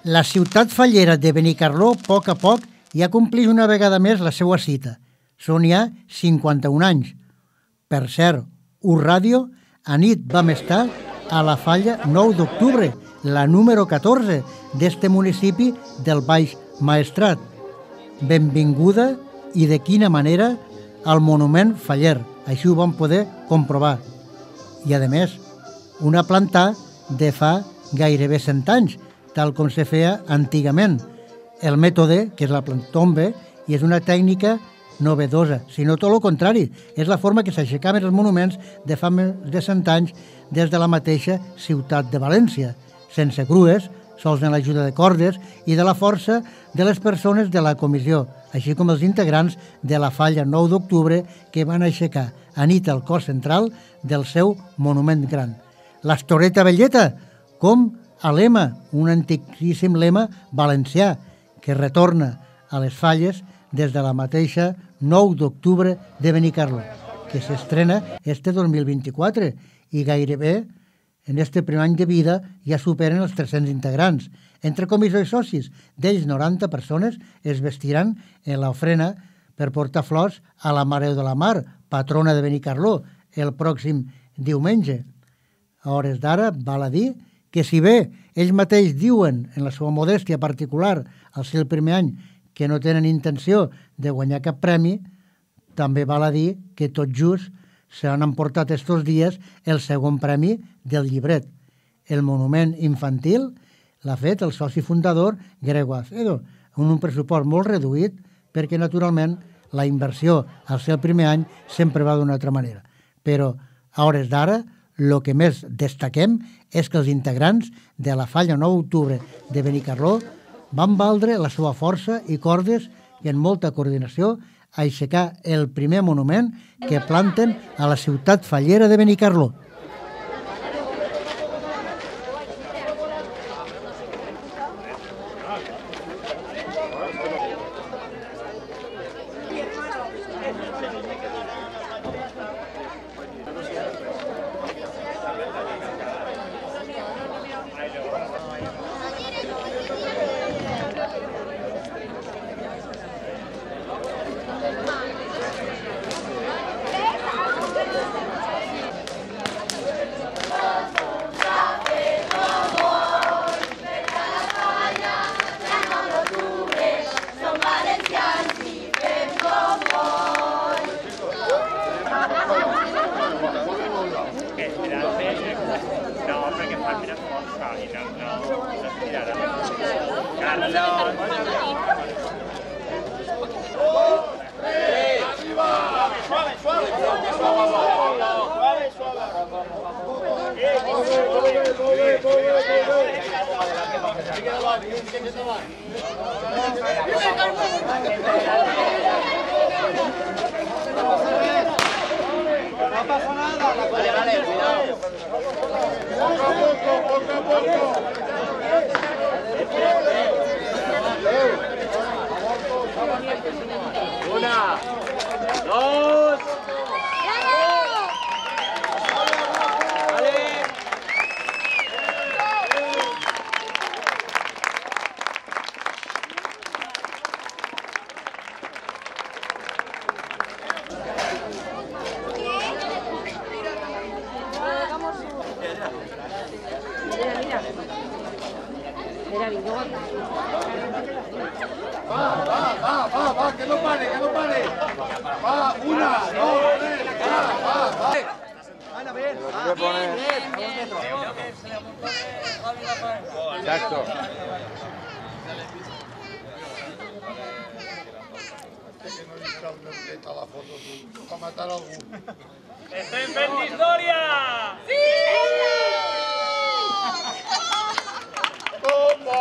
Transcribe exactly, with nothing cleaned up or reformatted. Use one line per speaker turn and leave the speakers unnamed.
La ciutat fallera de Benicarló, a poc a poc, ja compleix una vegada més la seva cita. Són ja cinquanta-un anys. Per cert, U Ràdio, a nit vam estar a la falla nou d'octubre, la número catorze d'este municipi del Baix Maestrat. Benvinguda i de quina manera al monument faller. Així ho vam poder comprovar. I, a més, una planta de fa gairebé cent anys, tal com se feia antigament. El mètode, que és la plantombe, i és una tècnica novedosa, sinó tot el contrari. És la forma que s'aixecaven els monuments de fa més de cent anys des de la mateixa ciutat de València, sense grues, sols amb l'ajuda de cordes i de la força de les persones de la comissió, així com els integrants de la falla nou d'octubre que van aixecar a nit el cos central del seu monument gran. L'Astoreta Velleta, com a lema, un antiquíssim lema valencià que retorna a les falles des de la mateixa nou d'octubre de Benicarló, que s'estrena este dos mil vint-i-quatre i gairebé en este primer any de vida ja superen els tres-cents integrants. Entre comissió i socis, d'ells noranta persones es vestiran en l'ofrena per portar flors a la Mare de la Mar, patrona de Benicarló, el pròxim diumenge. A hores d'ara, val a dir que si bé ells mateixos diuen en la seva modèstia particular al ser el primer any que no tenen intenció de guanyar cap premi, també val a dir que tot just s'han emportat estos dies el segon premi del llibret. El monument infantil l'ha fet el soci fundador Grego Acedo, amb un pressupost molt reduït perquè, naturalment, la inversió al ser el primer any sempre va d'una altra manera. Però, a hores d'ara, el que més destaquem és que els integrants de la falla nou d'octubre de Benicarló van valdre la seva força i cordes i en molta coordinació a aixecar el primer monument que planten a la ciutat fallera de Benicarló.
No pasa nada. Vale, vale, cuidado. Poco a poco, poco a poco. Una, dos. Va, va, va, va, va, que no pare, que no pare. Va, una, dos, tres, va, va, va. Ana, ven, va, ven, ven. Exacto. La foto para matar a algú.
¡Estoy en Fent Historia! ¡Sí!
¡Como!